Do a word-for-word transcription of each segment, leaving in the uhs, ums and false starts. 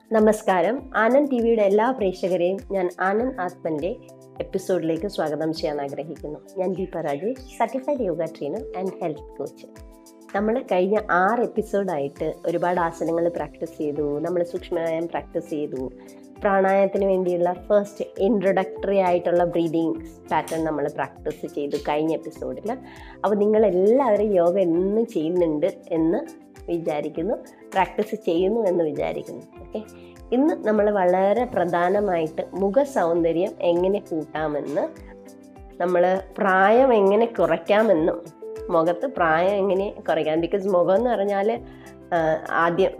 നമസ്കാരം. ആനന്ദ് ടി വിയുടെ എല്ലാ പ്രേക്ഷകരെയും ഞാൻ ആനന്ദ് ആത്മൻ്റെ എപ്പിസോഡിലേക്ക് സ്വാഗതം ചെയ്യാൻ ആഗ്രഹിക്കുന്നു. ഞാൻ Deepa Rajesh, certified yoga trainer and health coach. നമ്മൾ കഴിഞ്ഞ ആറ് എപ്പിസോഡായിട്ട് ഒരുപാട് ആസനങ്ങൾ പ്രാക്ടീസ് ചെയ്തു, നമ്മൾ സൂക്ഷ്മവ്യായാമം പ്രാക്ടീസ് ചെയ്തു, പ്രാണായാമത്തിന് വേണ്ടിയുള്ള ഫസ്റ്റ് ഇൻട്രൊഡക്ടറി ആയിട്ടുള്ള ബ്രീതിങ് പാറ്റേൺ നമ്മൾ പ്രാക്ടീസ് ചെയ്തു കഴിഞ്ഞ എപ്പിസോഡിൽ. അപ്പോൾ നിങ്ങളെല്ലാവരും യോഗ എന്നും ചെയ്യുന്നുണ്ട് എന്ന് വിചാരിക്കുന്നു, പ്രാക്ടീസ് ചെയ്യുന്നു എന്ന് വിചാരിക്കുന്നു. ഓക്കെ, ഇന്ന് നമ്മൾ വളരെ പ്രധാനമായിട്ട് മുഖ സൗന്ദര്യം എങ്ങനെ കൂട്ടാമെന്ന്, നമ്മൾ പ്രായം എങ്ങനെ കുറയ്ക്കാമെന്നും, മുഖത്ത് പ്രായം എങ്ങനെ കുറയ്ക്കാം. ബിക്കോസ് മുഖം എന്ന് പറഞ്ഞാൽ ആദ്യം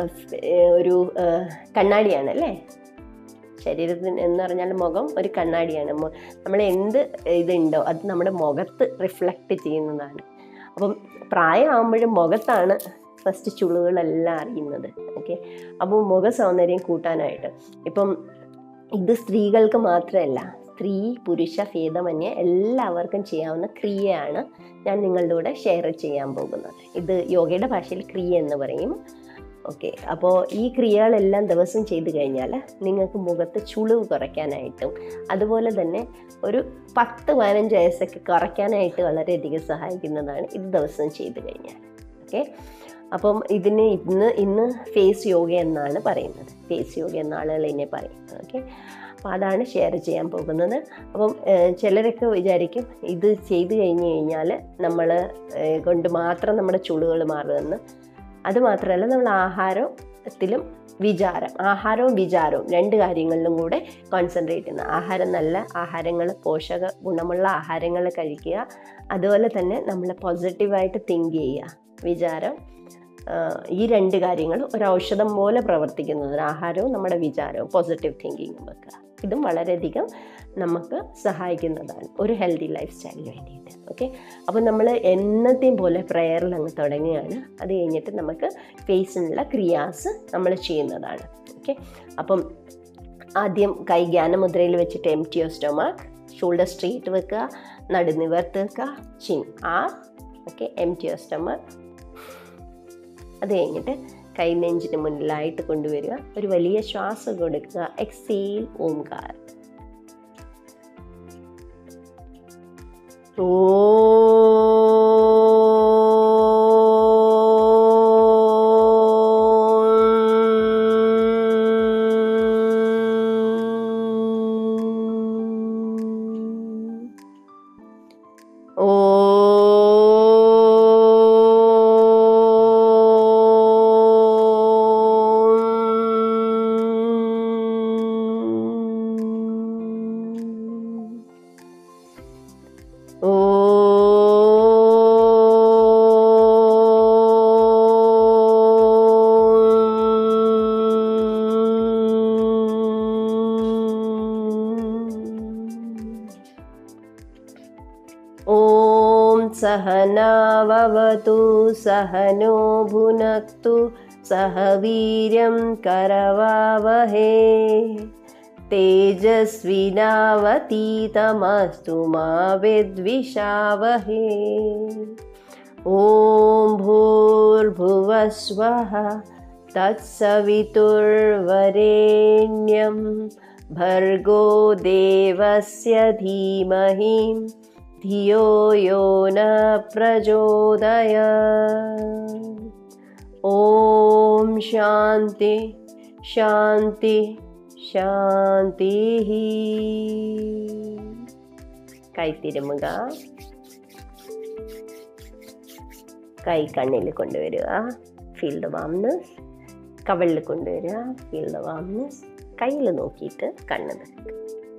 ഒരു കണ്ണാടിയാണ് അല്ലേ, ശരീരത്തിന് എന്ന് പറഞ്ഞാൽ മുഖം ഒരു കണ്ണാടിയാണ്. നമ്മൾ എന്ത് ഇതുണ്ടോ അത് നമ്മുടെ മുഖത്ത് റിഫ്ലക്റ്റ് ചെയ്യുന്നതാണ്. അപ്പം പ്രായമാകുമ്പോഴും മുഖത്താണ് ഫസ്റ്റ് ചുളിവുകളെല്ലാം അറിയുന്നത്. ഓക്കെ, അപ്പോൾ മുഖ സൗന്ദര്യം കൂട്ടാനായിട്ട് ഇപ്പം ഇത് സ്ത്രീകൾക്ക് മാത്രമല്ല, സ്ത്രീ പുരുഷ ഭേദമന്യേ എല്ലാവർക്കും ചെയ്യാവുന്ന ക്രിയയാണ് ഞാൻ നിങ്ങളുടെ കൂടെ ഷെയർ ചെയ്യാൻ പോകുന്നത്. ഇത് യോഗയുടെ ഭാഷയിൽ ക്രിയ എന്ന് പറയും. ഓക്കെ, അപ്പോൾ ഈ ക്രിയകളെല്ലാം ദിവസം ചെയ്ത് കഴിഞ്ഞാൽ നിങ്ങൾക്ക് മുഖത്ത് ചുളിവ് കുറയ്ക്കാനായിട്ടും അതുപോലെ തന്നെ ഒരു പത്ത് പതിനഞ്ച് വയസ്സൊക്കെ കുറയ്ക്കാനായിട്ട് വളരെയധികം സഹായിക്കുന്നതാണ് ഇത് ദിവസം ചെയ്ത് കഴിഞ്ഞാൽ. ഓക്കെ, അപ്പം ഇതിന് ഇന്ന് ഇന്ന് ഫേസ് യോഗ എന്നാണ് പറയുന്നത്. ഫേസ് യോഗ എന്ന ആളുകൾ ഇതിനെ പറയും. ഓക്കെ, അപ്പോൾ അതാണ് ഷെയർ ചെയ്യാൻ പോകുന്നത്. അപ്പം ചിലരൊക്കെ വിചാരിക്കും ഇത് ചെയ്ത് കഴിഞ്ഞ് കഴിഞ്ഞാൽ നമ്മൾ കൊണ്ട് മാത്രം നമ്മുടെ ചുളിവുകൾ മാറുമെന്ന്. അതുമാത്രമല്ല, നമ്മൾ ആഹാരത്തിലും വിചാരം ആഹാരവും വിചാരവും രണ്ട് കാര്യങ്ങളിലും കൂടെ കോൺസെൻട്രേറ്റ് ചെയ്യുന്ന, ആഹാരം നല്ല ആഹാരങ്ങൾ, പോഷക ഗുണമുള്ള ആഹാരങ്ങൾ കഴിക്കുക, അതുപോലെ തന്നെ നമ്മൾ പോസിറ്റീവായിട്ട് തിങ്ക് ചെയ്യുക. വിചാരം, ഈ രണ്ട് കാര്യങ്ങൾ ഒരു ഔഷധം പോലെ പ്രവർത്തിക്കുന്നതിന് ആഹാരവും നമ്മുടെ വിചാരവും പോസിറ്റീവ് തിങ്കിങ്ങും വെക്കുക. ഇതും വളരെയധികം നമുക്ക് സഹായിക്കുന്നതാണ് ഒരു ഹെൽത്തി ലൈഫ് സ്റ്റൈലിന് വേണ്ടിയിട്ട്. ഓക്കെ, അപ്പോൾ നമ്മൾ എന്നത്തെയും പോലെ പ്രയറിൽ അങ്ങ് തുടങ്ങുകയാണ്. അത് കഴിഞ്ഞിട്ട് നമുക്ക് ഫേസിനുള്ള ക്രിയാസ് നമ്മൾ ചെയ്യുന്നതാണ്. ഓക്കെ, അപ്പം ആദ്യം കൈ ജ്ഞാനമുദ്രയിൽ വെച്ചിട്ട് empty your stomach, shoulder straight വെക്കുക, നടു നിവർത്ത് വെക്കുക, ചിൻ ആർ. Okay, empty your stomach. അത് കഴിഞ്ഞിട്ട് കൈ നെഞ്ചിന് മുന്നിലായിട്ട് കൊണ്ടുവരിക, ഒരു വലിയ ശ്വാസം കൊടുക്കുക, എക്സേൽ ഓംകാർ. ഓ सहनाववतु सहनो भुनक्तु सह वीर्यं करवावहे तेजस्विनावतीतमस्तु मा विद्विषावहे. ॐ भूर्भुवस्वः तत्सवितुर्वरेण्यं भर्गो देवस्य धीमहि धियो यो न प्रचोदयात्. ओम शांति शांति शांति. കൈ തിരുമുക, കൈ കണ്ണിൽ കൊണ്ടുവരിക, ഫീൽ ദ വാംനെസ്. കവളിൽ കൊണ്ടുവരിക, ഫീൽ ദ വാംനെസ്. കയ്യിൽ നോക്കിയിട്ട് കണ്ണ് നിൽക്കുക.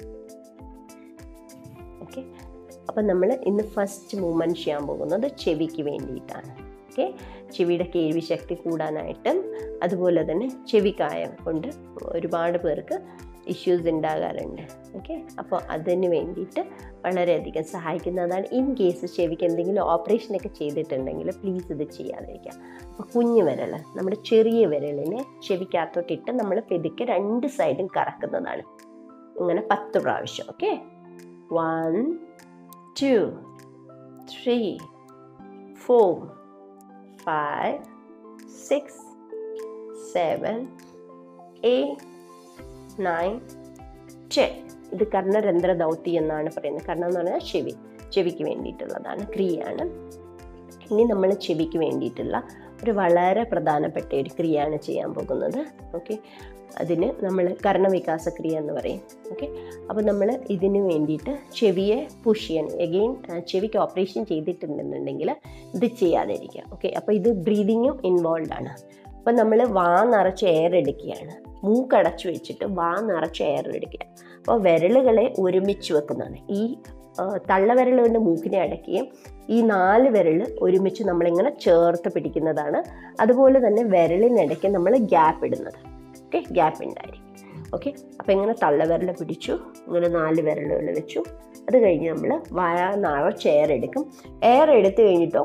ഓക്കെ, അപ്പം നമ്മൾ ഇന്ന് ഫസ്റ്റ് മൂവ്മെൻറ്റ് ചെയ്യാൻ പോകുന്നത് ചെവിക്ക് വേണ്ടിയിട്ടാണ്. ഓക്കെ, ചെവിയുടെ കേൾവി ശക്തി കൂടാനായിട്ടും അതുപോലെ തന്നെ ചെവിക്കായം കൊണ്ട് ഒരുപാട് പേർക്ക് ഇഷ്യൂസ് ഉണ്ടാകാറുണ്ട്. ഓക്കെ, അപ്പോൾ അതിന് വേണ്ടിയിട്ട് വളരെയധികം സഹായിക്കുന്നതാണ്. ഇൻ കേസ് ചെവിക്ക് എന്തെങ്കിലും ഓപ്പറേഷനൊക്കെ ചെയ്തിട്ടുണ്ടെങ്കിൽ പ്ലീസ് ഇത് ചെയ്യാതിരിക്കുക. അപ്പോൾ കുഞ്ഞു വിരൽ, നമ്മുടെ ചെറിയ വിരലിനെ ചെവിക്കകത്തോട്ടിട്ട് നമ്മൾ പെതുക്കെ രണ്ട് സൈഡും കറക്കുന്നതാണ്. ഇങ്ങനെ പത്ത് പ്രാവശ്യം. Okay, one two, three, four, five, six, seven, eight nine ten. ഇത് കർണരന്ധ്ര ദൗതി എന്നാണ് പറയുന്നത്. കർണം എന്ന് പറഞ്ഞാൽ ചെവി, ചെവിക്ക് വേണ്ടിയിട്ടുള്ളതാണ്, ക്രിയയാണ്. ഇനി നമ്മൾ ചെവിക്ക് വേണ്ടിയിട്ടുള്ള ഒരു വളരെ പ്രധാനപ്പെട്ട ഒരു ക്രിയയാണ് ചെയ്യാൻ പോകുന്നത്. ഓക്കെ, അതിന് നമ്മൾ കർണവികാസ ക്രിയ എന്ന് പറയും. ഓക്കെ, അപ്പോൾ നമ്മൾ ഇതിന് വേണ്ടിയിട്ട് ചെവിയെ പുഷ് ചെയ്യാൻ, എഗെയിൻ ചെവിക്ക് ഓപ്പറേഷൻ ചെയ്തിട്ടുണ്ടെന്നുണ്ടെങ്കിൽ ഇത് ചെയ്യാതിരിക്കുക. ഓക്കെ, അപ്പോൾ ഇത് ബ്രീതിങ്ങും ഇൻവോൾവ് ആണ്. അപ്പം നമ്മൾ വാ നിറച്ച് എയർ എടുക്കുകയാണ്, മൂക്കടച്ചു വെച്ചിട്ട് വാ നിറച്ച് എയർ എടുക്കുക. അപ്പോൾ വിരലുകളെ ഒരുമിച്ച് വെക്കുന്നതാണ്. ഈ തള്ളവിരൽ കൊണ്ട് മൂക്കിനെ അടയ്ക്കുകയും ഈ നാല് വിരൽ ഒരുമിച്ച് നമ്മളിങ്ങനെ ചേർത്ത് പിടിക്കുന്നതാണ്. അതുപോലെ തന്നെ വിരലിനിടയ്ക്ക് നമ്മൾ ഗ്യാപ്പ് ഇടുന്നത്. ഓക്കെ, ഗ്യാപ്പ് ഉണ്ടായിരിക്കും. ഓക്കെ, അപ്പോൾ ഇങ്ങനെ തള്ളവിരൽ പിടിച്ചു, ഇങ്ങനെ നാല് വിരലുകൾ വെച്ചു. അത് കഴിഞ്ഞ് നമ്മൾ വായ നിറച്ച് എയർ എടുക്കും. എയർ എടുത്തു കഴിഞ്ഞിട്ടോ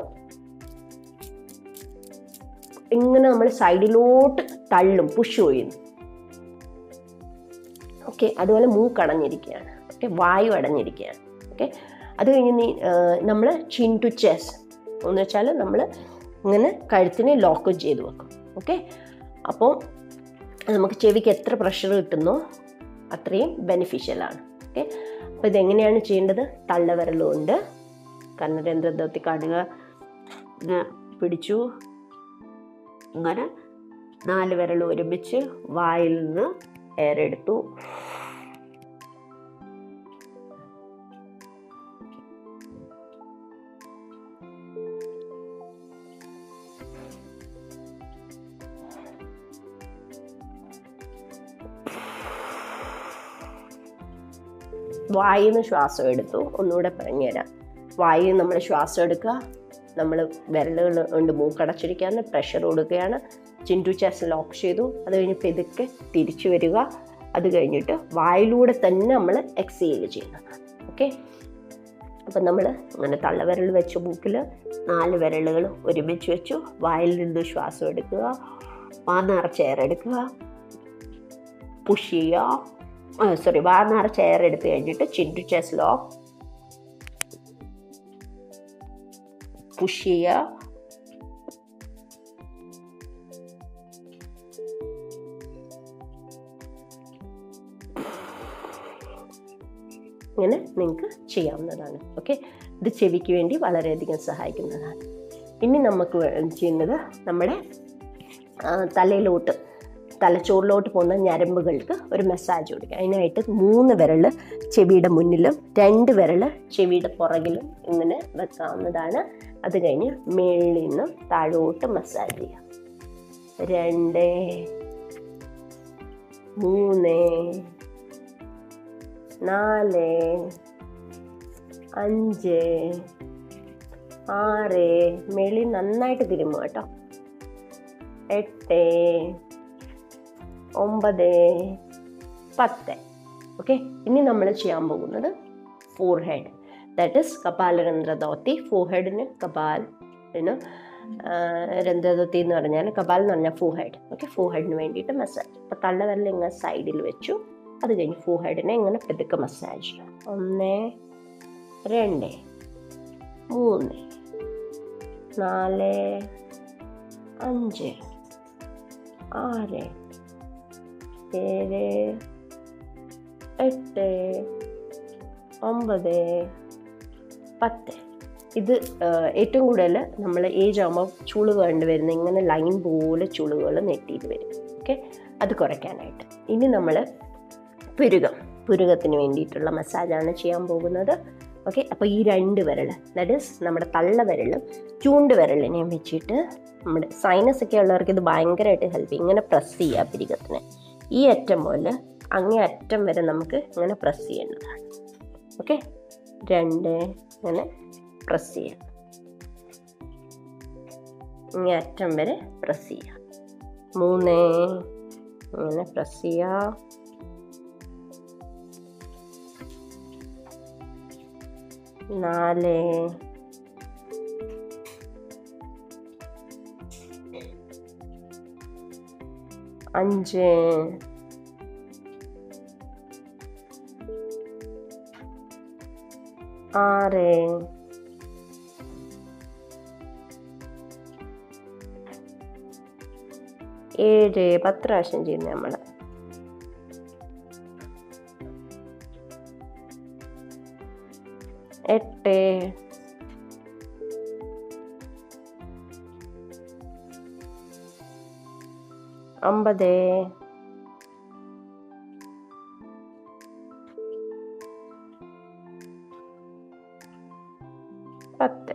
ഇങ്ങനെ നമ്മൾ സൈഡിലോട്ട് തള്ളും, പുഷ് ചെയ്യുന്നു. ഓക്കെ, അതുപോലെ മൂക്കടഞ്ഞിരിക്കുകയാണ്. ഓക്കെ, വായു അടഞ്ഞിരിക്കുകയാണ്. ഓക്കെ, അത് കഴിഞ്ഞ് നീ നമ്മൾ ചിൻ ടു ചെസ്റ്റ് എന്ന് വെച്ചാൽ നമ്മൾ ഇങ്ങനെ കഴുത്തിനെ ലോക്ക് ചെയ്ത് വെക്കും. ഓക്കെ, അപ്പോൾ നമുക്ക് ചെവിക്ക് എത്ര പ്രഷർ കിട്ടുന്നോ അത്രയും ബെനിഫിഷ്യലാണ്. ഓക്കെ, അപ്പോൾ ഇതെങ്ങനെയാണ് ചെയ്യേണ്ടത്? തള്ളവിരലുകൊണ്ട് കർണരന്ധ്ര ദൗതി കാടുക, പിടിച്ചു, ഇങ്ങനെ നാല് വിരൽ ഒരുമിച്ച് വായിൽ നിന്ന് എയർ എടുത്തു. വായിൽ നിന്ന് ശ്വാസം എടുത്തു. ഒന്നുകൂടെ പറഞ്ഞുതരാം. വായിൽ നമ്മൾ ശ്വാസം എടുക്കുക, നമ്മൾ വിരലുകൾ കൊണ്ട് മൂക്കടച്ചിരിക്കുകയാണ്, പ്രഷർ കൊടുക്കുകയാണ്, ചിൻ ടു ചെസ്റ്റ് ലോക്ക് ചെയ്തു. അത് കഴിഞ്ഞപ്പോൾ ഇതൊക്കെ തിരിച്ചു വരിക. അത് കഴിഞ്ഞിട്ട് വായിലൂടെ തന്നെ നമ്മൾ എക്സേൽ ചെയ്യുന്നതാണ്. ഓക്കെ, അപ്പം നമ്മൾ ഇങ്ങനെ തള്ളവിരൽ വെച്ച് മൂക്കിൽ നാല് വിരലുകൾ ഒരുമിച്ച് വെച്ചു. വായിൽ നിന്ന് ശ്വാസം എടുക്കുക, വാ നിറച്ച് എയർ എടുക്കുക, പുഷ് ചെയ്യുക. സോറി വാ നിറച്ച് എയർ എടുത്ത് കഴിഞ്ഞിട്ട് chin to chest lock, push ചെയ്യുക. ഇങ്ങനെ നിങ്ങൾക്ക് ചെയ്യാവുന്നതാണ്. ഓക്കെ, ഇത് ചെവിക്ക് വേണ്ടി വളരെയധികം സഹായിക്കുന്നതാണ്. ഇനി നമുക്ക് ചെയ്യുന്നത് നമ്മുടെ തലയിലോട്ട്, തലച്ചോറിലോട്ട് പോകുന്ന ഞരമ്പുകൾക്ക് ഒരു മസാജ് കൊടുക്കുക. അതിനായിട്ട് മൂന്ന് വിരൽ ചെവിയുടെ മുന്നിലും രണ്ട് വിരൽ ചെവിയുടെ പുറകിലും ഇങ്ങനെ വെക്കാവുന്നതാണ്. അത് കഴിഞ്ഞ് മേളിൽ നിന്നും താഴോട്ട് മസാജ് ചെയ്യുക. രണ്ട്, മൂന്ന്, നാല്, അഞ്ച്, ആറ്, മേളിൽ നന്നായിട്ട് തിരുമ്പുക കേട്ടോ. എട്ട്, ഒമ്പത്, പത്ത്. ഓക്കെ, ഇനി നമ്മൾ ചെയ്യാൻ പോകുന്നത് ഫോർ ഹെഡ്, ദാറ്റ് ഇസ് കപാലരന്ധ്ര ദൗതി. ഫോർ ഹെഡിന് കപാലിന് രന്ധ്ര ദൗതി എന്ന് പറഞ്ഞാൽ, കപാൽ എന്ന് പറഞ്ഞാൽ ഫോർ ഹെഡ്. ഓക്കെ, ഫോർ ഹെഡിന് വേണ്ടിയിട്ട് മസാജ്. അപ്പോൾ തള്ളവിരൽ ഇങ്ങനെ സൈഡിൽ വെച്ചു. അത് കഴിഞ്ഞ് ഫോർ ഹെഡിനെ ഇങ്ങനെ പെതുക്കെ മസാജ് ചെയ്യാം. ഒന്ന്, രണ്ട്, മൂന്ന്, നാല്, അഞ്ച്, ആറ്, ഏഴ്, എട്ട്, ഒമ്പത്, പത്ത്. ഇത് ഏറ്റവും കൂടുതൽ നമ്മൾ ഏജ് ആകുമ്പോൾ ചുളിവ് കണ്ടുവരുന്ന ഇങ്ങനെ ലൈൻ പോലെ ചുളിവുകൾ നെറ്റിയിൽ വരും. ഓക്കെ, അത് കുറയ്ക്കാനായിട്ട്. ഇനി നമ്മൾ പുരുകം, പുരുകത്തിന് വേണ്ടിയിട്ടുള്ള മസാജാണ് ചെയ്യാൻ പോകുന്നത്. ഓക്കെ, അപ്പോൾ ഈ രണ്ട് വിരൽ, ദാറ്റ് ഈസ് നമ്മുടെ തള്ള വിരലും ചൂണ്ട് വിരലിനെയും വെച്ചിട്ട്, നമ്മുടെ സൈനസ് ഒക്കെ ഉള്ളവർക്ക് ഇത് ഭയങ്കരമായിട്ട് ഹെൽപ്പ് ചെയ്യും. ഇങ്ങനെ പ്രസ് ചെയ്യുക പുരുകത്തിന്. ഈ അറ്റം പോലെ അങ്ങേ അറ്റം വരെ നമുക്ക് ഇങ്ങനെ പ്രസ് ചെയ്യേണ്ടതാണ്. ഓക്കെ, രണ്ട് ഇങ്ങനെ പ്രസ് ചെയ്യാം, ഇങ്ങേ അറ്റം വരെ പ്രസ് ചെയ്യാം. മൂന്ന് ഇങ്ങനെ പ്രസ് ചെയ്യുക. നാല്, അഞ്ച്, ആറ്, ഏഴ്. പത്ത് പ്രാവശ്യം ചെയ്യുന്നത് നമ്മൾ. എട്ട്, ഒമ്പത്, പത്ത്.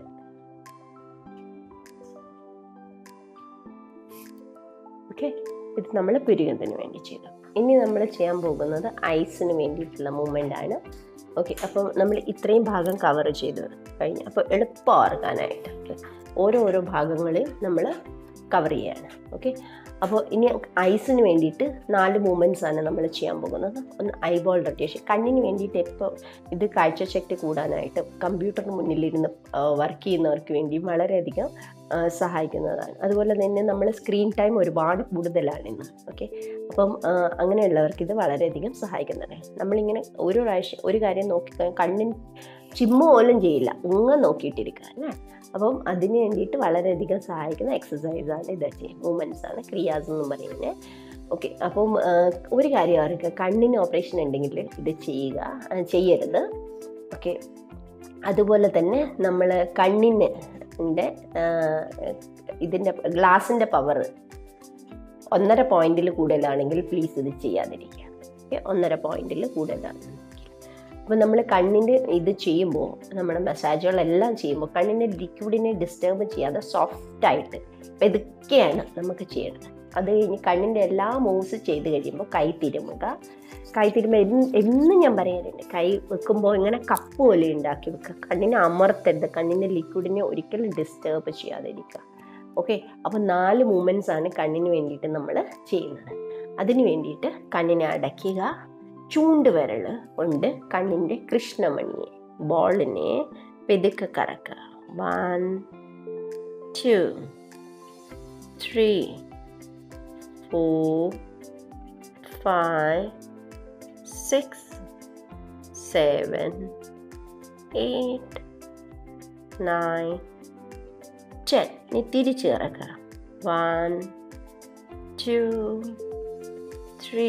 ഓക്കെ, ഇത് നമ്മൾ പുരുകത്തിന് വേണ്ടി ചെയ്തു. ഇനി നമ്മൾ ചെയ്യാൻ പോകുന്നത് ഐസിന് വേണ്ടിയിട്ടുള്ള മൂവ്മെൻ്റ് ആണ്. ഓക്കെ, അപ്പം നമ്മൾ ഇത്രയും ഭാഗം കവർ ചെയ്ത് കഴിഞ്ഞു. അപ്പോൾ എളുപ്പം ഓർക്കാനായിട്ട് ഓരോരോ ഭാഗങ്ങളിൽ നമ്മൾ കവർ ചെയ്യാണ്. ഓക്കെ, അപ്പോൾ ഇനി ഐസിന് വേണ്ടിയിട്ട് നാല് മൂവ്മെൻറ്റ്സ് ആണ് നമ്മൾ ചെയ്യാൻ പോകുന്നത്. ഒന്ന് ഐബോൾ റൊട്ടേഷൻ. കണ്ണിന് വേണ്ടിയിട്ട് എപ്പോൾ ഇത് കാഴ്ചശക്തി കൂടാനായിട്ട് കമ്പ്യൂട്ടറിന് മുന്നിലിരുന്ന് വർക്ക് ചെയ്യുന്നവർക്ക് വേണ്ടി വളരെയധികം സഹായിക്കുന്നതാണ്. അതുപോലെ തന്നെ നമ്മൾ സ്ക്രീൻ ടൈം ഒരുപാട് കൂടുതലാണ് ഇന്ന്. ഓക്കെ, അപ്പം അങ്ങനെയുള്ളവർക്ക് ഇത് വളരെയധികം സഹായിക്കുന്നതാണ്. നമ്മളിങ്ങനെ ഒരു പ്രാവശ്യം ഒരു കാര്യം നോക്കിക്കഴിഞ്ഞാൽ കണ്ണിന് ചിമ്മ പോലും ചെയ്യില്ല, ഇങ്ങനെ നോക്കിയിട്ടിരിക്കുക അല്ലേ. അപ്പം അതിന് വേണ്ടിയിട്ട് വളരെയധികം സഹായിക്കുന്ന എക്സസൈസാണ് ഇതൊക്കെ, മൂവ്മെൻറ്റ്സ് ആണ്, ക്രിയാസ് എന്ന് പറയുന്നത്. ഓക്കെ, അപ്പം ഒരു കാര്യം അറിയുക, കണ്ണിന് ഓപ്പറേഷൻ ഉണ്ടെങ്കിൽ ഇത് ചെയ്യുക ചെയ്യരുത്. ഓക്കെ, അതുപോലെ തന്നെ നമ്മൾ കണ്ണിന് ഇതിൻ്റെ ഗ്ലാസിൻ്റെ പവർ ഒന്നര പോയിന്റിൽ കൂടുതലാണെങ്കിൽ പ്ലീസ് ഇത് ചെയ്യാതിരിക്കുക. ഓക്കെ, ഒന്നര പോയിന്റിൽ കൂടുതലാണ്. അപ്പോൾ നമ്മൾ കണ്ണിൻ്റെ ഇത് ചെയ്യുമ്പോൾ, നമ്മുടെ മസാജുകളെല്ലാം ചെയ്യുമ്പോൾ കണ്ണിൻ്റെ ലിക്വിഡിനെ ഡിസ്റ്റർബ് ചെയ്യാതെ സോഫ്റ്റായിട്ട് പെതുക്കെയാണ് നമുക്ക് ചെയ്യേണ്ടത്. അത് കഴിഞ്ഞ് കണ്ണിൻ്റെ എല്ലാ മൂവ്സ് ചെയ്ത് കഴിയുമ്പോൾ കൈ തിരുമുക. കൈ തിരുമ്പോൾ എന്ന് എന്നും ഞാൻ പറയാറുണ്ട്, കൈ വെക്കുമ്പോൾ ഇങ്ങനെ കപ്പ് പോലെ ഉണ്ടാക്കി വെക്കുക. കണ്ണിനെ അമർത്തരുത്, കണ്ണിൻ്റെ ലിക്വിഡിനെ ഒരിക്കലും ഡിസ്റ്റർബ് ചെയ്യാതിരിക്കുക. ഓക്കെ, അപ്പോൾ നാല് മൂവ്മെൻറ്റ്സ് ആണ് കണ്ണിന് വേണ്ടിയിട്ട് നമ്മൾ ചെയ്യുന്നത്. അതിന് വേണ്ടിയിട്ട് കണ്ണിനെ അടയ്ക്കുക, ചൂണ്ടുവിരൽ കൊണ്ട് കണ്ണിൻ്റെ കൃഷ്ണമണിയെ ബോളിനെ പെതുക്കെ കറക്കുക. One, two, three, four, five, six, seven, eight, nine, ten. ഇനി തിരിച്ച് കിടക്കുക. One, two, three,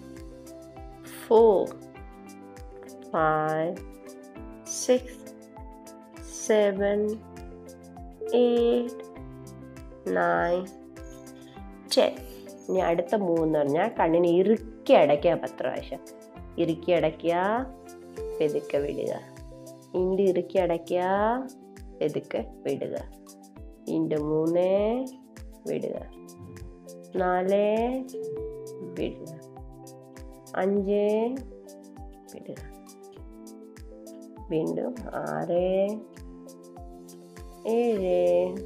four, five, six, seven, eight, nine, ten. ഇനി അടുത്ത മൂന്ന് പറഞ്ഞാൽ കണ്ണിനെ ഇറുക്കി അടയ്ക്കുക. പത്ത് പ്രാവശ്യം ഇറുക്കി അടയ്ക്കുക, പെതുക്കെ വിടുക. ഇണ്ട് ഇറുക്കി അടയ്ക്കുക, പെതുക്കെ വിടുക. ഇണ്ട് മൂന്ന്, വിടുക. നാല്, വിടുക. അഞ്ച്, വിടുക. വീണ്ടും ആറ്, ഏഴ്,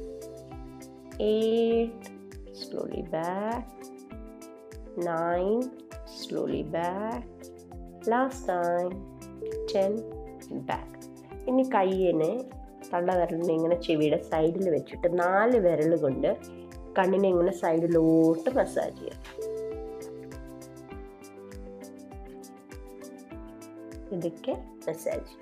eight, slowly back, nine, slowly back, last time, ten, back. ഇനി കയ്യിനെ തള്ളവിരലിനെ ഇങ്ങനെ ചെവിയുടെ സൈഡിൽ വെച്ചിട്ട് നാല് വിരൽ കൊണ്ട് കണ്ണിനെ ഇങ്ങനെ സൈഡിലോട്ട് മസാജ് ചെയ്യാം. ഇതൊക്കെ മസാജ്.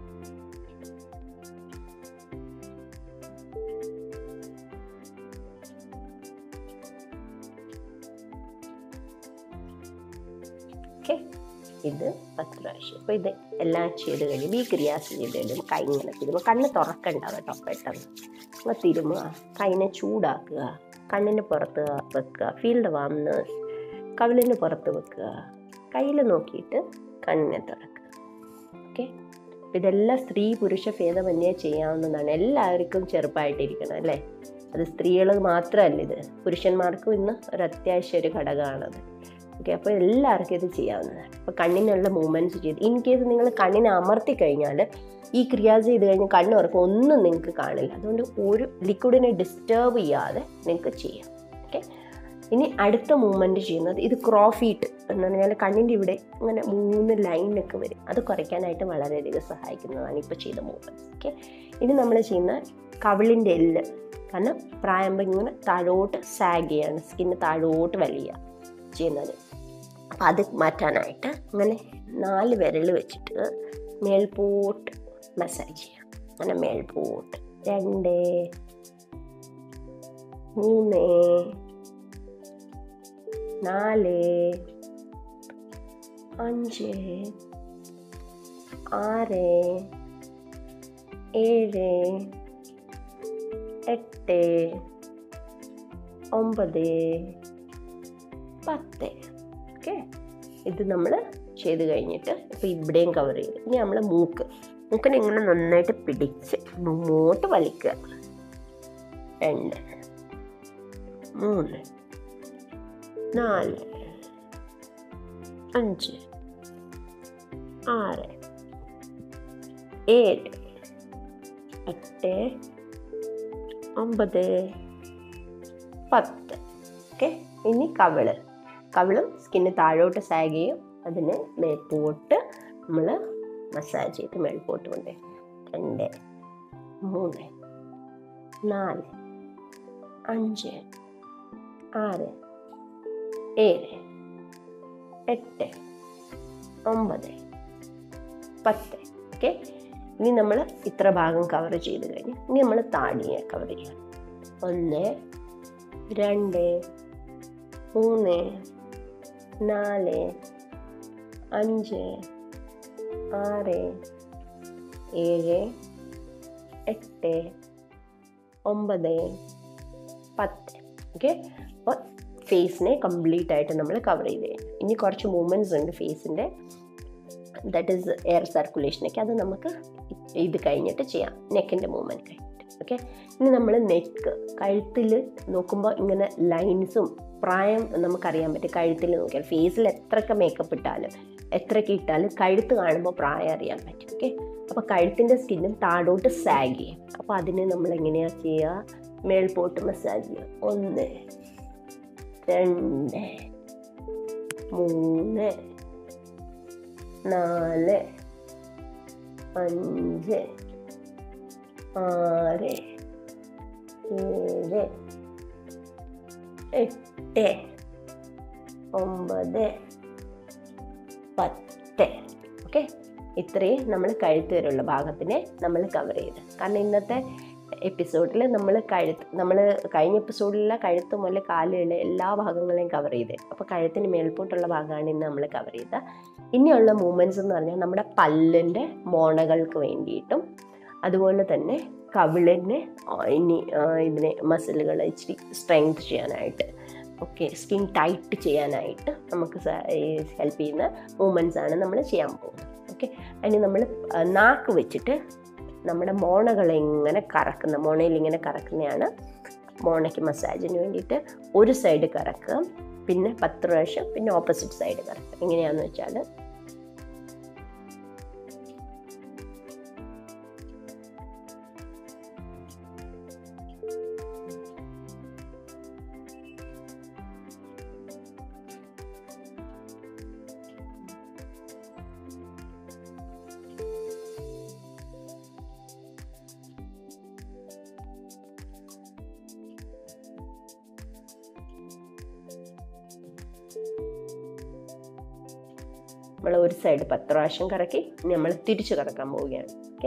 ഓക്കെ, ഇത് പത്ത് പ്രാവശ്യം. അപ്പോൾ ഇത് എല്ലാം ചെയ്ത് കഴിയുമ്പോൾ ഈ ക്രിയാസ് ചെയ്ത് കഴിയുമ്പോൾ കൈ ഇങ്ങനെ തിരുമ്പോൾ കണ്ണ് തുറക്കണ്ട കേട്ടോ. പെട്ടെന്ന് ഇങ്ങനെ തിരുമുക, കൈനെ ചൂടാക്കുക, കണ്ണിന് പുറത്ത് വെക്കുക, ഫീൽ ദ വാംനെസ്, കവിളിന് പുറത്ത് വെക്കുക, കയ്യിൽ നോക്കിയിട്ട് കണ്ണിനെ തുറക്കുക. ഓക്കെ, ഇതെല്ലാം സ്ത്രീ പുരുഷ ഭേദമന്യേ ചെയ്യാവുന്നതാണ്. എല്ലാവർക്കും ചെറുപ്പമായിട്ടിരിക്കണം അല്ലേ. അത് സ്ത്രീകൾ മാത്രമല്ല, ഇത് പുരുഷന്മാർക്കും ഇന്ന് ഒരു അത്യാവശ്യ ഒരു ഘടകമാണത്. ഓക്കെ, അപ്പോൾ എല്ലാവർക്കും ഇത് ചെയ്യാവുന്നതാണ്. അപ്പോൾ കണ്ണിനുള്ള മൂവ്മെൻറ്റ്സ് ചെയ്ത്, ഇൻ കേസ് നിങ്ങൾ കണ്ണിനെ അമർത്തി കഴിഞ്ഞാൽ ഈ ക്രിയാസ് ചെയ്ത് കഴിഞ്ഞാൽ കണ്ണ് ഉറക്കം ഒന്നും നിങ്ങൾക്ക് കാണില്ല. അതുകൊണ്ട് ഒരു ലിക്വിഡിനെ ഡിസ്റ്റർബ് ചെയ്യാതെ നിങ്ങൾക്ക് ചെയ്യാം. ഓക്കെ, ഇനി അടുത്ത മൂവ്മെൻറ്റ് ചെയ്യുന്നത് ഇത് ക്രോഫീറ്റ് എന്ന് പറഞ്ഞാൽ കണ്ണിൻ്റെ ഇവിടെ ഇങ്ങനെ മൂന്ന് ലൈനൊക്കെ വരും. അത് കുറയ്ക്കാനായിട്ട് വളരെയധികം സഹായിക്കുന്നതാണ് ഇപ്പോൾ ചെയ്ത മൂവ്മെൻറ്റ്സ്. ഓക്കെ, ഇനി നമ്മൾ ചെയ്യുന്ന കവിളിൻ്റെ എല്ല്, കാരണം പ്രായമ്പോൾ ഇങ്ങനെ താഴോട്ട് സാഗ് ചെയ്യാണ്, സ്കിന്ന് താഴോട്ട് വലിയ ചെയ്യുന്നത്. അപ്പം അത് മാറ്റാനായിട്ട് ഇങ്ങനെ നാല് വിരൽ വെച്ചിട്ട് മേൽപോട്ട് മസാജ് ചെയ്യാം. അങ്ങനെ മേൽപോട്ട് രണ്ട്, മൂന്ന്, നാല്, അഞ്ച്, ആറ്, ഏഴ്, എട്ട്, ഒമ്പത്, പത്ത്. ഓക്കെ, ഇത് നമ്മൾ ചെയ്ത് കഴിഞ്ഞിട്ട് ഇപ്പോൾ ഇവിടെയും കവർ ചെയ്ത് ഇനി നമ്മൾ മൂക്ക് മൂക്കിനെ ഇങ്ങനെ നന്നായിട്ട് പിടിച്ച് മുമ്പോട്ട് വലിക്കുക. രണ്ട്, മൂന്ന്, നാല്, അഞ്ച്, ആറ്, ഏഴ്, എട്ട്, ഒമ്പത്, പത്ത്. ഓക്കെ, ഇനി കവിള് കവിളും സ്കിന്ന് താഴോട്ട് സാഗ് ചെയ്യും. അതിന് മേൽപോട്ട് നമ്മൾ മസാജ് ചെയ്ത് മേൽപോട്ട് കൊണ്ട് രണ്ട്, മൂന്ന്, നാല്, അഞ്ച്, ആറ്, ഏഴ്, എട്ട്, ഒമ്പത്, പത്ത്. ഓക്കെ, ഇനി നമ്മൾ ഇത്ര ഭാഗം കവർ ചെയ്ത് കഴിഞ്ഞ് ഇനി നമ്മൾ താടിയെ കവർ ചെയ്യാം. ഒന്ന്, രണ്ട്, മൂന്ന്, നാല്, അഞ്ച്, ആറ്, ഏഴ്, എട്ട്, ഒമ്പത്, പത്ത്. ഓക്കെ, അപ്പോൾ ഫേസിനെ കംപ്ലീറ്റ് ആയിട്ട് നമ്മൾ കവർ ചെയ്ത് കഴിഞ്ഞു. ഇനി കുറച്ച് മൂവ്മെൻറ്റ്സ് ഉണ്ട് ഫേസിൻ്റെ, ദാറ്റ് ഈസ് എയർ സർക്കുലേഷനൊക്കെ. അത് നമുക്ക് ഇത് കഴിഞ്ഞിട്ട് ചെയ്യാം, നെക്കിൻ്റെ മൂവ്മെൻറ്റ് കഴിഞ്ഞിട്ട്. ഓക്കെ, ഇനി നമ്മൾ നെക്ക് കഴുത്തിൽ നോക്കുമ്പോൾ ഇങ്ങനെ ലൈൻസും പ്രായം നമുക്കറിയാൻ പറ്റും. കഴുത്തിൽ നോക്കിയാൽ ഫേസിൽ എത്രയൊക്കെ മേക്കപ്പ് ഇട്ടാലും എത്രയൊക്കെ ഇട്ടാലും കഴുത്ത് കാണുമ്പോൾ പ്രായം അറിയാൻ പറ്റും. ഓക്കെ, അപ്പോൾ കഴുത്തിൻ്റെ സ്കിന്നും താഴോട്ട് സാഗ് ചെയ്യും. അപ്പോൾ അതിന് നമ്മൾ എങ്ങനെയാണ് ചെയ്യുക? മേൽപോട്ട് മസാജ് ചെയ്യുക. ഒന്ന്, രണ്ട്, മൂന്ന്, നാല്, അഞ്ച്, ആറ്, ഏഴ്, എട്ട്, ഒമ്പത്, പത്ത്. ഓക്കെ, ഇത്രയും നമ്മൾ കഴുത്ത് വരെയുള്ള ഭാഗത്തിനെ നമ്മൾ കവർ ചെയ്ത്. കാരണം ഇന്നത്തെ എപ്പിസോഡിൽ നമ്മൾ കഴുത്ത് നമ്മൾ കഴിഞ്ഞ എപ്പിസോഡിലെ കഴുത്ത് മുതൽ കാലുകൾ എല്ലാ ഭാഗങ്ങളെയും കവർ ചെയ്ത്. അപ്പോൾ കഴുത്തിന് മേൽപോട്ടുള്ള ഭാഗമാണ് ഇന്ന് നമ്മൾ കവർ ചെയ്ത. ഇനിയുള്ള മൂവ്മെൻറ്റ്സ് എന്ന് പറഞ്ഞാൽ നമ്മുടെ പല്ലിൻ്റെ മോണകൾക്ക് വേണ്ടിയിട്ടും അതുപോലെ തന്നെ കവിളിന് ഇനി ഇതിനെ മസിലുകൾ ഇച്ചിരി സ്ട്രെങ്ത് ചെയ്യാനായിട്ട്, ഓക്കെ, സ്കിൻ ടൈറ്റ് ചെയ്യാനായിട്ട് നമുക്ക് ഹെൽപ്പ് ചെയ്യുന്ന മൂവ്മെൻറ്റ്സ് ആണ് നമ്മൾ ചെയ്യാൻ പോകുന്നത്. ഓക്കെ, അതിന് നമ്മൾ നാക്ക് വെച്ചിട്ട് നമ്മുടെ മോണകളെ ഇങ്ങനെ കറക്കുന്ന, മോണയിൽ ഇങ്ങനെ കറക്കുന്നതാണ് മോണയ്ക്ക് മസാജിന് വേണ്ടിയിട്ട്. ഒരു സൈഡ് കറക്കുക, പിന്നെ പത്ത് പ്രാവശ്യം, പിന്നെ ഓപ്പോസിറ്റ് സൈഡ് കറക്കുക. എങ്ങനെയാണെന്ന് വെച്ചാൽ നമ്മൾ ഒരു സൈഡ് പത്ത് പ്രാവശ്യം കറക്കി നമ്മൾ തിരിച്ച് കറക്കാൻ പോവുകയാണ്. ഓക്കെ,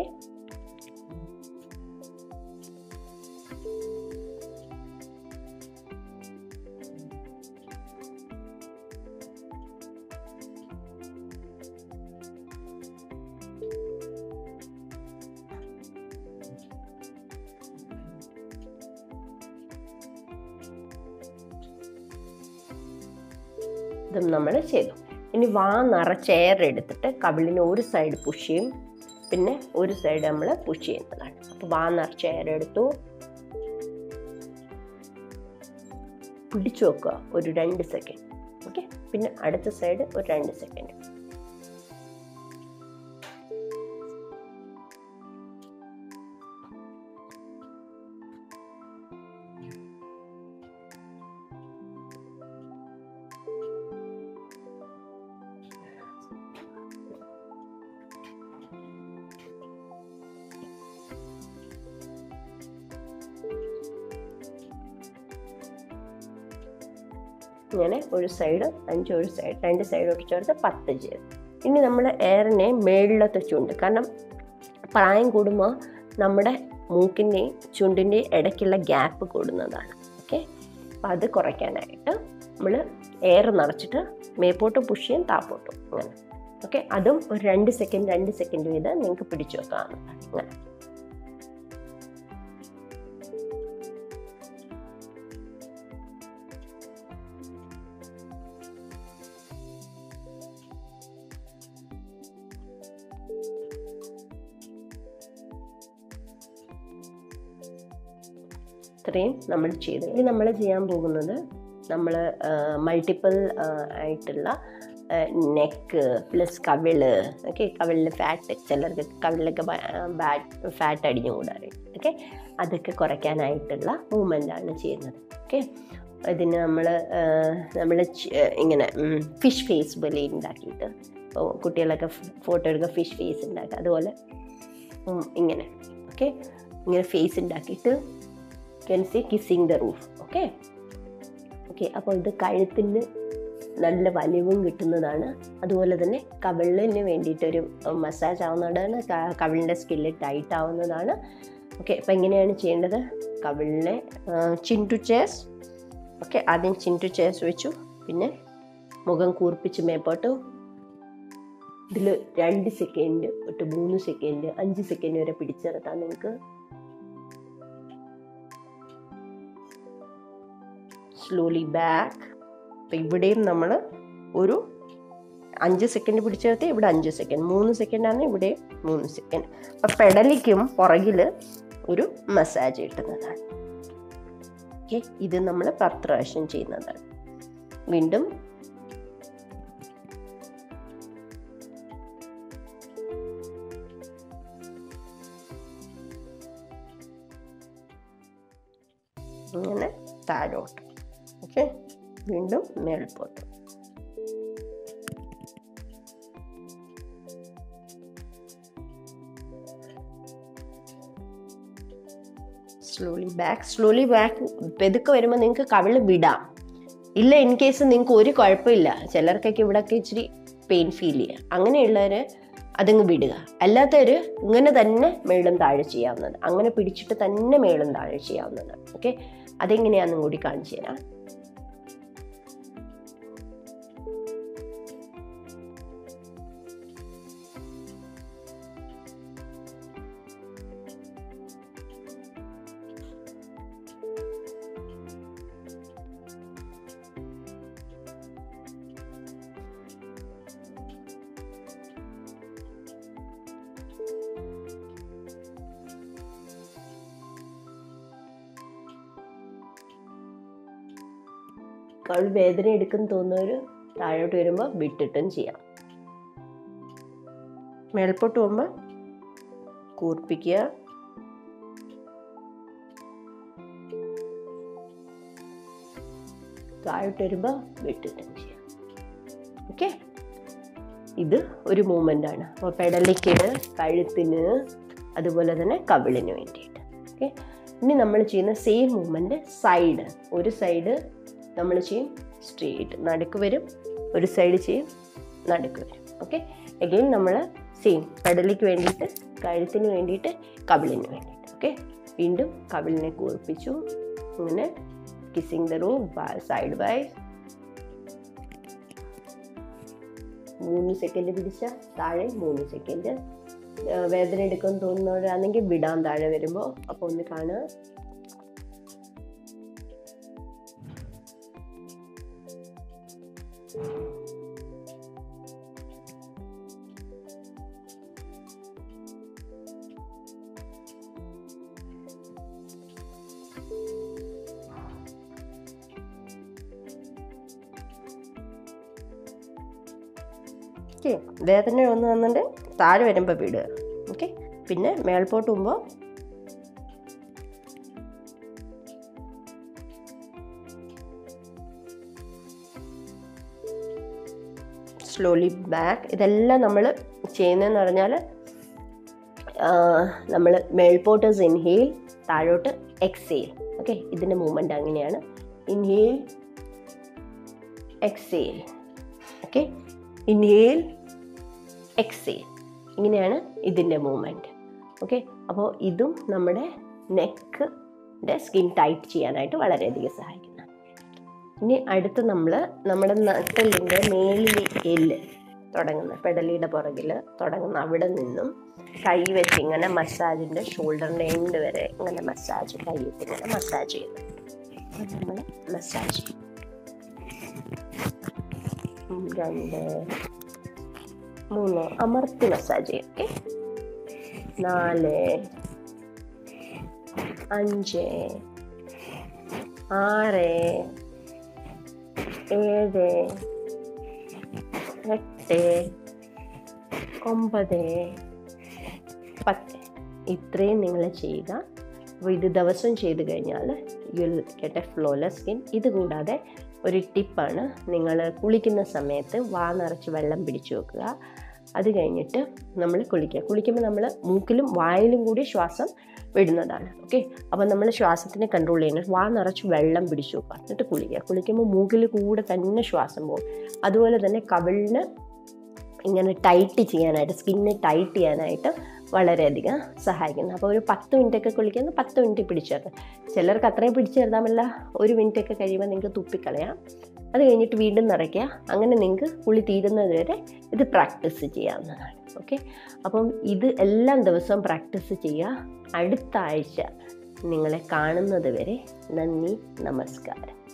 ഇതും നമ്മൾ ചെയ്തു. ഇനി വാ നിറച്ച് എയർ എടുത്തിട്ട് കവിളിന് ഒരു സൈഡ് പുഷ് ചെയ്യും, പിന്നെ ഒരു സൈഡ് നമ്മൾ പുഷ് ചെയ്യുന്നതാണ്. അപ്പോൾ വാ നിറച്ച് എയർ എടുത്തു, പിടിച്ചു വെക്കുക ഒരു രണ്ട് സെക്കൻഡ്. ഓക്കെ, പിന്നെ അടുത്ത സൈഡ് ഒരു രണ്ട് സെക്കൻഡ്. ഇങ്ങനെ ഒരു സൈഡ് അഞ്ച്, ഒരു സൈഡ് രണ്ട് സൈഡോട്ട് ചേർത്ത് പത്ത് ചെയ്ത്. ഇനി നമ്മൾ എയറിനെ മേളിലത്തെ ചുണ്ട്, കാരണം പ്രായം കൂടുമ്പോൾ നമ്മുടെ മൂക്കിൻ്റെയും ചുണ്ടിൻ്റെയും ഇടയ്ക്കുള്ള ഗ്യാപ്പ് കൂടുന്നതാണ്. ഓക്കെ, അപ്പോൾ അത് കുറയ്ക്കാനായിട്ട് നമ്മൾ എയർ നിറച്ചിട്ട് മേപ്പോട്ട് പുഷ് ചെയ്യും, താപ്പോട്ടും അങ്ങനെ. ഓക്കെ, അതും ഒരു രണ്ട് സെക്കൻഡ് രണ്ട് സെക്കൻഡ് വീതം നിങ്ങൾക്ക് പിടിച്ചു വെക്കാവുന്നതാണ്. അങ്ങനെ ഇത്രയും നമ്മൾ ചെയ്തു. ഇനി നമ്മൾ ചെയ്യാൻ പോകുന്നത് നമ്മൾ മൾട്ടിപ്പിൾ ആയിട്ടുള്ള നെക്ക് പ്ലസ് കവിള്, ഓക്കെ, കവിളിൽ ഫാറ്റ്, ചിലർക്ക് കവിളിലൊക്കെ ബാറ്റ് ഫാറ്റ് അടിഞ്ഞു കൂടാറുണ്ട്. ഓക്കെ, അതൊക്കെ കുറയ്ക്കാനായിട്ടുള്ള മൂവ്മെൻ്റാണ് ചെയ്യുന്നത്. ഓക്കെ, ഇതിന് നമ്മൾ നമ്മൾ ഇങ്ങനെ ഫിഷ് ഫേസ് പോലെ ഉണ്ടാക്കിയിട്ട്, കുട്ടികളൊക്കെ ഫോട്ടോ എടുക്കുക, ഫിഷ് ഫേസ് ഉണ്ടാക്കുക, അതുപോലെ ഇങ്ങനെ, ഓക്കെ, ഇങ്ങനെ ഫേസ് ഉണ്ടാക്കിയിട്ട് can see kissing the roof. Okay okay അപ്പോൾ ഇത് കഴുത്തിന് നല്ല വലിവും കിട്ടുന്നതാണ്. അതുപോലെ തന്നെ കവിളിന് വേണ്ടിയിട്ടൊരു മസാജ് ആവുന്നതാണ്, കവിളിൻ്റെ സ്കില്ല് ടൈറ്റ് ആവുന്നതാണ്. ഓക്കെ, അപ്പോൾ എങ്ങനെയാണ് ചെയ്യേണ്ടത്? കവിളിനെ ചിൻ ടു ചേസ്, ഓക്കെ, ആദ്യം ചിൻ ടു ചേസ് വെച്ചു, പിന്നെ മുഖം കൂർപ്പിച്ച് മേപ്പോട്ട്. ഇതിൽ രണ്ട് സെക്കൻഡ് തൊട്ട് മൂന്ന് സെക്കൻഡ് അഞ്ച് സെക്കൻഡ് വരെ പിടിച്ചെടുത്താൽ നിങ്ങൾക്ക് സ്ലോലി ബാക്ക്. അപ്പം ഇവിടെയും നമ്മൾ ഒരു അഞ്ച് സെക്കൻഡ് പിടിച്ചെടുത്ത് ഇവിടെ അഞ്ച് സെക്കൻഡ്, മൂന്ന് സെക്കൻഡാണ് ഇവിടെ മൂന്ന് സെക്കൻഡ്. അപ്പം പെടലിക്കും പുറകിൽ ഒരു മസാജ് കിട്ടുന്നതാണ്. ഓക്കെ, ഇത് നമ്മൾ പത്ത് പ്രാവശ്യം ചെയ്യുന്നതാണ്. വീണ്ടും ഇങ്ങനെ താഴോട്ട്. ഓക്കെ, വീണ്ടും മേൽപോട്ട്. Slowly back. സ്ലോലി ബാക്ക് പെതുക്കെ വരുമ്പോൾ നിങ്ങൾക്ക് കവിള് വിടാം. ഇല്ല, ഇൻ കേസ് നിങ്ങൾക്ക് ഒരു കുഴപ്പമില്ല, ചിലർക്കൊക്കെ ഇവിടെയൊക്കെ ഇച്ചിരി പെയിൻ ഫീൽ ചെയ്യുക, അങ്ങനെയുള്ളവർ അതങ്ങ് വിടുക. അല്ലാത്തവർ ഇങ്ങനെ തന്നെ മേളും താഴെ ചെയ്യാവുന്നത്, അങ്ങനെ പിടിച്ചിട്ട് തന്നെ മേളും താഴെ ചെയ്യാവുന്നതാണ്. ഓക്കെ, അതെങ്ങനെയാണെന്നും കൂടി കാണിച്ചു തരാം. കവിൾ വേദന എടുക്കുന്ന തോന്നുന്നവർ താഴോട്ട് വരുമ്പോൾ വിട്ടിട്ടും ചെയ്യാം. മേൽപോട്ട് പോകുമ്പോൾ കൂർപ്പിക്കുക, താഴോട്ട് വരുമ്പോൾ വിട്ടിട്ടും ചെയ്യാം. ഓക്കെ, ഇത് ഒരു മൂവ്മെൻ്റ് ആണ്. അപ്പോൾ പെടലിക്ക്, കഴുത്തിന്, അതുപോലെ തന്നെ കവിളിന് വേണ്ടിയിട്ട്. ഓക്കെ, ഇനി നമ്മൾ ചെയ്യുന്ന സെയിം മൂവ്മെൻറ്റ് സൈഡ്. ഒരു സൈഡ് നമ്മൾ ചെയ്യും സ്ട്രെയിറ്റ്, നടുക്ക് വരും, ഒരു സൈഡ് ചെയ്യും, നടുക്ക് വരും. ഓക്കെ, അഗെയിൻ നമ്മൾ സെയിം പെടലിക്ക് വേണ്ടിയിട്ട്, കഴുത്തിന് വേണ്ടിയിട്ട്, കവിളിന് വേണ്ടിയിട്ട്. ഓക്കെ, വീണ്ടും കവിളിനെ കൂർപ്പിച്ചു, ഇങ്ങനെ kissing the room side by. മൂന്ന് സെക്കൻഡ് പിടിച്ച താഴെ മൂന്ന് സെക്കൻഡ്. വേദന എടുക്കുമെന്ന് തോന്നുന്നവരാണെങ്കിൽ വിടാൻ താഴെ വരുമ്പോൾ. അപ്പോൾ ഒന്ന് കാണുക. ഓക്കെ, വേദന ഒന്ന് വന്നിട്ട് താഴെ വരുമ്പോൾ വിടുക. ഓക്കെ, പിന്നെ മേൽപോട്ട് പോകുമ്പോൾ സ്ലോലി ബാക്ക്. ഇതെല്ലാം നമ്മൾ ചെയ്യുന്നതെന്ന് പറഞ്ഞാൽ നമ്മൾ മേൽപോട്ട് ഇൻഹെയിൽ, താഴോട്ട് എക്സെയിൽ. ഓക്കെ, ഇതിൻ്റെ മൂവ്മെൻ്റ് അങ്ങനെയാണ്. Inhale, exhale. Okay, inhale, exhale, ഇങ്ങനെയാണ് ഇതിൻ്റെ മൂവ്മെൻറ്റ്. ഓക്കെ, അപ്പോൾ ഇതും നമ്മുടെ നെക്കിൻ്റെ സ്കിൻ ടൈറ്റ് ചെയ്യാനായിട്ട് വളരെയധികം സഹായിക്കുന്നു. ഇനി അടുത്ത് നമ്മൾ നമ്മുടെ നട്ടെല്ലിൻ്റെ മേലിൽ എല്ല് തുടങ്ങുന്ന പെടലിയുടെ പുറകിൽ തുടങ്ങുന്ന അവിടെ നിന്നും കൈ വെച്ച് ഇങ്ങനെ മസാജിൻ്റെ ഷോൾഡറിൻ്റെ എൻഡ് വരെ ഇങ്ങനെ മസാജ്, കൈ വെച്ച് ഇങ്ങനെ മസാജ് ചെയ്യുന്നു. അപ്പോൾ നമ്മൾ മസാജ് ചെയ്യും. രണ്ട് മൂന്ന് അമർത്തി മസാജ് ചെയ്യും. ഓക്കെ, നാല്, അഞ്ച്, ആറ്, ഏഴ്, എട്ട്, ഒമ്പത്, പത്ത്. ഇത്രയും നിങ്ങൾ ചെയ്യുക. അപ്പോൾ ഇത് ദിവസം ചെയ്ത് കഴിഞ്ഞാൽ you will get a flawless skin. ഇതുകൂടാതെ ഒരു ടിപ്പാണ്, നിങ്ങൾ കുളിക്കുന്ന സമയത്ത് വാ നിറച്ച് വെള്ളം പിടിച്ചു വെക്കുക. അത് കഴിഞ്ഞിട്ട് നമ്മൾ കുളിക്കുക. കുളിക്കുമ്പോൾ നമ്മൾ മൂക്കിലും വായിലും കൂടി ശ്വാസം വിടുന്നതാണ്. ഓക്കെ, അപ്പോൾ നമ്മൾ ശ്വാസത്തിനെ കൺട്രോൾ ചെയ്യുന്നത് വാ നിറച്ച് വെള്ളം പിടിച്ചു വെക്കുക, എന്നിട്ട് കുളിക്കുക. കുളിക്കുമ്പോൾ മൂക്കിൽ കൂടെ തന്നെ ശ്വാസം പോകും. അതുപോലെ തന്നെ കവിളിന് ഇങ്ങനെ ടൈറ്റ് ചെയ്യാനായിട്ട്, സ്കിന്ന് ടൈറ്റ് ചെയ്യാനായിട്ട് വളരെയധികം സഹായിക്കുന്നു. അപ്പോൾ ഒരു പത്ത് മിനിറ്റൊക്കെ കുളിക്കുന്ന പത്ത് മിനിറ്റ് പിടിച്ചേർത്ത്, ചിലർക്ക് അത്രയും പിടിച്ചു ചേർത്താമല്ല, ഒരു മിനിറ്റൊക്കെ കഴിയുമ്പോൾ നിങ്ങൾക്ക് തുപ്പിക്കളയാം. അത് കഴിഞ്ഞിട്ട് വീണ്ടും നിറയ്ക്കുക. അങ്ങനെ നിങ്ങൾക്ക് കുളി തീരുന്നത് വരെ ഇത് പ്രാക്ടീസ് ചെയ്യാവുന്നതാണ്. ഓക്കെ, അപ്പം ഇത് എല്ലാം ദിവസവും പ്രാക്ടീസ് ചെയ്യുക. അടുത്ത ആഴ്ച നിങ്ങളെ കാണുന്നത് വരെ നന്ദി, നമസ്കാരം.